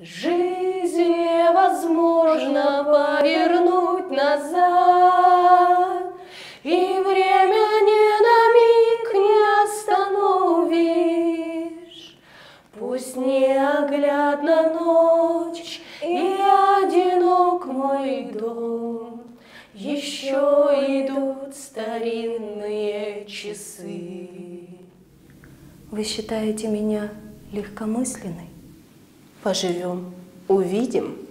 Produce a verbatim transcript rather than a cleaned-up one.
Жизнь невозможно повернуть назад, и время ни на миг не остановишь. Пусть неоглядна ночь и одинок мой дом, еще идут старинные часы. Вы считаете меня легкомысленной? Поживем, увидим.